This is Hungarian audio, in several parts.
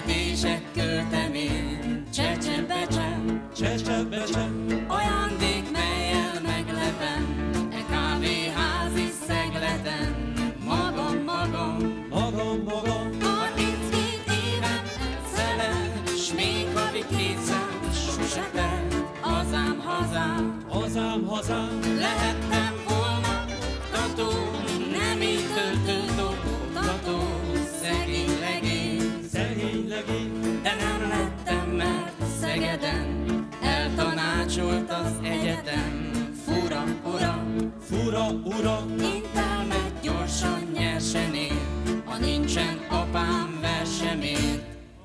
Fizetések költem én, csecsebecse, Csecsebecse, ajándék, mellyel meglepem, e kávéházi szegleten, magam, 37 évem elszelel, s még havi 200 sose telt, hazám, lehettem volna oktató, nem így töltött oktató, szegény legény, de nem lettem, mert Szegeden eltanácsolt az egyetem. Fura ura, intelmet gyorsan nyersen él, ha nincsen apám versemét.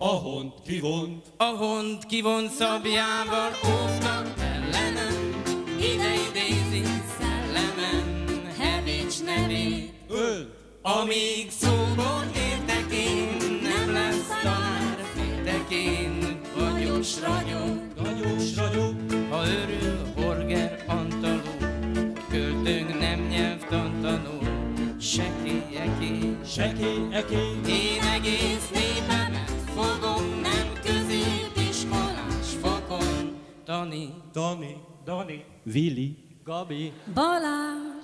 A hont kivont szabjával óvtak ellenem, ide idézi szellemem Hevics nevét. Amíg szóból értek én, nem lesz tanár féltekén. Vagyos ragyog, ha örül Horger Antaló, hogy költőnk nem nyelvtantanul. Sekélyeké, én egész népemet fogom, nem középiskolás fokon. Dani, Vili, Gabi, Balázs.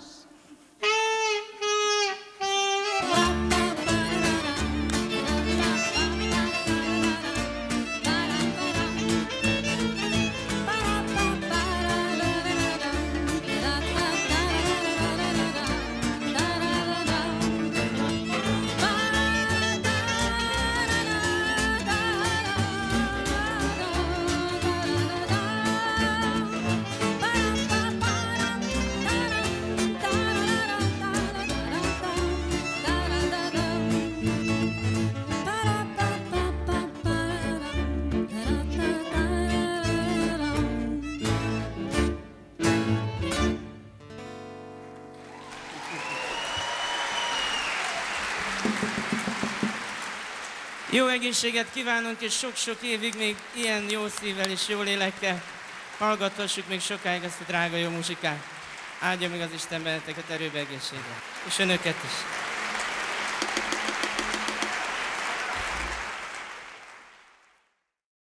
Jó egészséget kívánunk, és sok-sok évig még ilyen jó szívvel és jó lélekkel hallgathassuk még sokáig ezt a drága jó muzsikát. Áldja meg az Isten benneteket erőbe, egészségre. És önöket is.